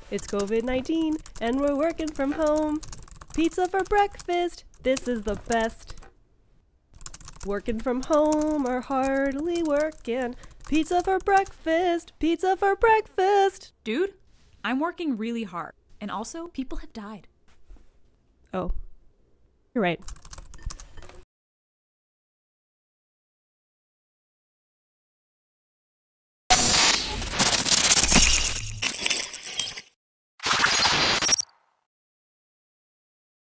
It's COVID-19 and we're working from home. Pizza for breakfast, this is the best. Working from home or hardly working. Pizza for breakfast, pizza for breakfast. Dude, I'm working really hard. And also, people have died. Oh, you're right.